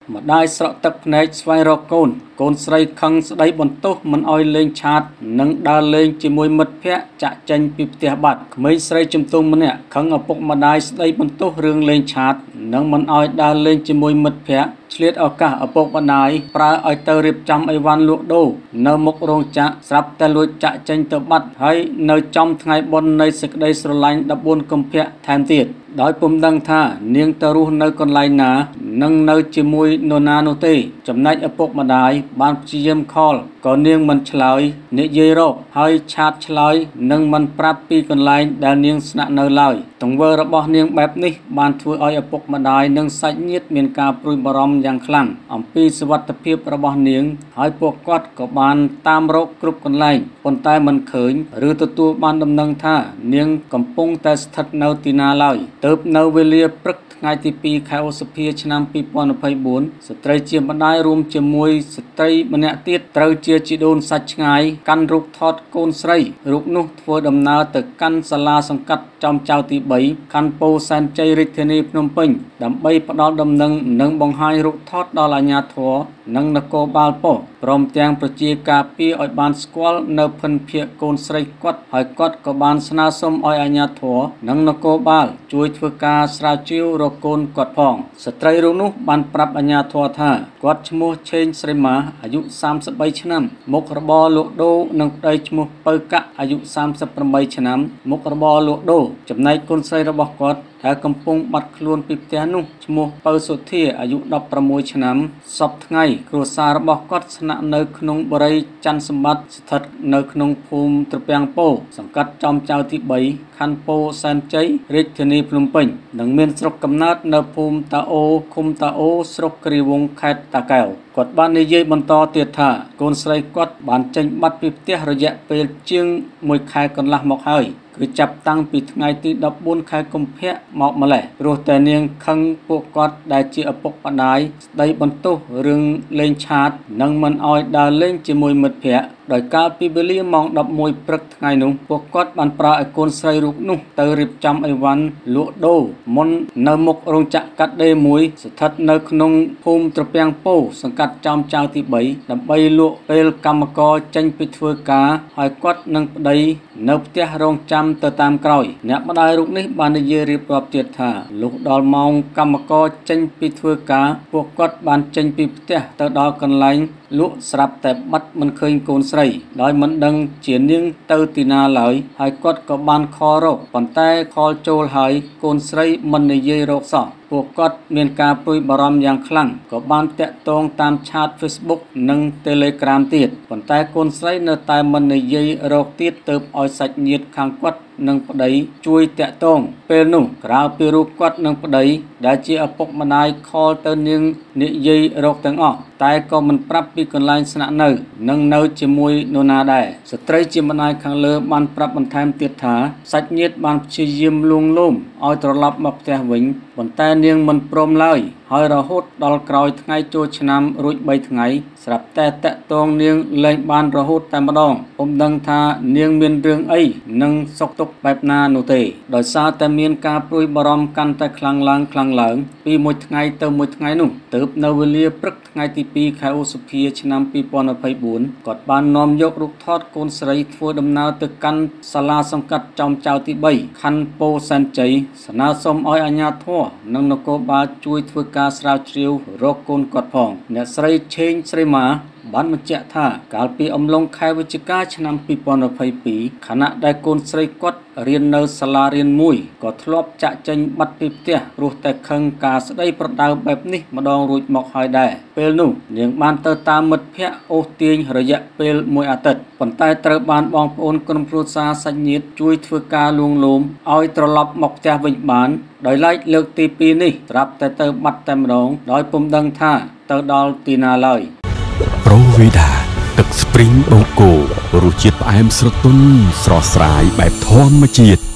ម្ដាយស្រក់ទឹកភ្នែកស្វែងរកកូនស្រីខឹងស្ដីបន្ទោសមិនអោយលេងឆាតនិងដើរលេងជាមួយមិត្តភ័ក្តិចាក់ចេញពីផ្ទះបាត់ក្មេងស្រីជំទង់ម្នាក់ខឹងឪពុកម្ដាយស្ដីបន្ទោសរឿងលេងឆាតនិងមិនអោយដើរលេងជាមួយមិត្តភ័ក្តិឆ្លៀតឱកាសឪពុកម្ដាយប្រើឲ្យទៅរៀបចំអីវ៉ាន់លក់ដូរនៅមុខរោងចក្រស្រាប់តែលួចចាក់ចេញទៅបាត់ហើយនៅចំថ្ងៃបុណ្យនៃសេចក្ដីស្រឡាញ់14កុម្ភៈថែមទៀតដោយពុំដឹងថានាងទៅរស់នៅកន្លែងណានិងនៅជាមួយនរណានោះទេចំណែកឪពុកម្ដាយបានព្យាយាមខលក៏នាងមិនឆ្លើយនិយាយរកហើយឆាតឆ្លើយនិងមិនប្រាប់ពីកន្លែងដែលនាងស្នាក់នៅឡើយទង្វើរបស់នាងបែបនេះបានធ្វើឲ្យឪពុកម្ដាយនិងសាច់ញាតិមានការព្រួយបារម្ភយ៉ាងខ្លាំងអំពីសុវត្ថិភាពរបស់នាងហើយពួកគាត់ក៏បានតាមរកគ្រប់កន្លែងប៉ុន្តែមិនឃើញឬទទួលបានដំណឹងថានាងកំពុងតែស្ថិតនៅទីណាឡើយទើបនៅវេលាព្រឹកថ្ងៃទី2ខែឧសភាឆ្នាំ2024ស្ត្រីជាម្ដាយរួមជាមួយស្ត្រីម្នាក់ទៀតត្រូវជាជីដូនសាច់ឆ្ងាយកាន់រូបថតកូនស្រីរូបនោះធ្វើដំណើរទៅកាន់សាលាសង្កាត់ចំចៅទី3ខណ្ឌពោធិ៍សែនជ័យរាជធានីភ្នំពេញដើម្បីផ្ដល់ដំណឹងនិងបង្ហាញរូបថតដល់អាជ្ញាធរនិងនគរបាលប៉ុស្តិ៍ព្រមទាំងប្រជាការពារឲ្យបានស្គាល់នៅភិនភាគកូនស្រីគាត់ហើយគាត់ក៏បានស្នើសុំឲ្យអាជ្ញាធរនិងនគរបាលជួយធ្វើការស្រាវជ្រាវរកកូនគាត់ផងស្ត្រីរូបនោះបានប្រាប់អាជ្ញាធរថាគាត់ឈ្មោះឆេងស្រីម៉ាអាយុ33ឆ្នាំមុខរបរលក់ដូរនិងប្តីឈ្មោះពៅកាក់អាយុ38ឆ្នាំមុខរបរលក់ដូរចំណែកកូនស្រីរបស់គាត់ដែលកំពុងបាត់ខ្លួនពីផ្ទះនោះឈ្មោះពៅសុធាអាយុ16ឆ្នាំសពថ្ងៃគ្រួសាររបស់គាត់ស្នាក់នៅក្នុងបរិយាច័ន្ទសម្បត្តិស្ថិតនៅក្នុងភូមិត្រពាំងពោសង្កាត់ចំចៅទី3ខណ្ឌពោធិ៍សែនជ័យរាជធានីភ្នំពេញនិងមានស្រុកកំណើតនៅភូមិតាអូឃុំតាអូស្រុកគ្រីវង្សខេត្តតាកែវគាត់បាននិយាយបន្តទៀតថាកូនស្រីគាត់បានចេញបាត់ពីផ្ទះរយៈពេលជាង1ខែកន្លះមកហើយគឺចាប់តាំងពីថ្ងៃទី14ខែកុម្ភៈមកម្លេះព្រោះតែនាងខឹងពួកគាត់ដែលជាឪពុកម្ដាយស្ដីបន្ទោសរឿងលេងឆាតនិងមិនអោយដើរលេងជាមួយមិត្តភ័ក្តិដោយកាលពីវេលាម៉ោង11ព្រឹកថ្ងៃនោះពួកគាត់បានប្រើឲ្យកូនស្រីរូបនោះទៅរៀបចំអីវ៉ាន់លក់ដូរមុននៅមុខរោងចក្រកាត់ដេរមួយស្ថិតនៅក្នុងភូមិត្រពាំងពោសង្កាត់ចំចៅទី3ដើម្បីលក់ពេលកម្មករចេញពីធ្វើការហើយគាត់និងប្តីនៅផ្ទះរងចាំទៅតាមក្រោយអ្នកម្ដាយរូបនេះបាននិយាយរៀបរាប់ទៀតថាលុះដល់ម៉ោងកម្មករចេញពីធ្វើការពួកគាត់បានចេញពីផ្ទះទៅដល់កន្លែងលក់ស្រាប់តែបាត់មិនឃើញកូនស្រីដោយមិនដឹងជានាងទៅទីណាឡើយហើយគាត់ក៏បានខលរកប៉ុន្តែខលចូលហើយកូនស្រីមិននិយាយរកសោះពួកគាត់មានការព្រួយបារម្ភយ៉ាងខ្លាំងក៏បានតាក់ទងតាមឆាត Facebook និង Telegram ទៀតប៉ុន្តែកូនស្រីនៅតែមិននិយាយរកទៀតទើបឲ្យសាច់ញាតិខាងគាត់និងប្តីជួយតាក់ទងពេលនោះក្រៅពីរូបគាត់និងប្តីដែលជាឪពុកម្ដាយខលទៅនាងនិយាយរកទាំងអស់តែក៏មិនប្រាប់ពីកន្លែងស្នាក់នៅនិងនៅជាមួយនរណាដែរស្ត្រីជាម្ដាយខាងលើបានប្រាប់បន្ថែមទៀតថាសាច់ញាតិបានព្យាយាមលួងលោមឲ្យត្រឡប់មកផ្ទះវិញប៉ុន្តែនាងមិនព្រមឡើយហើយរហូតដល់ក្រោយថ្ងៃចូលឆ្នាំរួច3ថ្ងៃស្រាប់តែតាក់ទងនាងលែងបានរហូតតែម្ដងពុំដឹងថានាងមានរឿងអីនិងសុខទុក្ខបែបណានោះទេដោយសារតែមានការព្រួយបារម្ភកាន់តែខ្លាំងឡើងពីមួយថ្ងៃទៅមួយថ្ងៃនោះទើបនៅវេលាព្រឹកថ្ងៃទី2ខែឧសភាឆ្នាំ2024គាត់បាននាំយករូបថតកូនស្រីធ្វើដំណើរទៅកាន់សាលាសង្កាត់ចំចៅទី3ខណ្ឌពោធិ៍សែនជ័យស្នើសុំឲ្យអាជ្ញាធរនិងនគរបាលជួយធ្វើការស្រាវជ្រាវរកកូនគាត់ផងអ្នកស្រីឆេងស្រីម៉ាបានបញ្ជាក់ថាកាលពីអំឡុងខែវិច្ឆិកាឆ្នាំ2022ខណៈដែលកូនស្រីគាត់រៀននៅសាលារៀនមួយក៏ធ្លាប់ចាក់ចេញបាត់ពីផ្ទះព្រោះតែខឹងការស្ដីប្រដៅបែបនេះម្ដងរួចមកហើយដែរពេលនោះនាងបានទៅតាមមិត្តភ័ក្តិអូសទាញរយៈពេល1អាទិត្យប៉ុន្តែត្រូវបានបងប្អូនក្រុមគ្រួសារសាច់ញាតិជួយធ្វើការលួងលោមឲ្យត្រឡប់មកផ្ទះវិញបានដោយឡែកលើកទី2នេះត្រាប់តែទៅបាត់តែម្ដងដោយពុំដឹងថាទៅដល់ទីណាឡើយប្រូវីដាទឹកស្ព្រីងបូកគោរសជាតិផ្អែមស្រទន់ស្រស់ស្រាយបែបធម្មជាតិ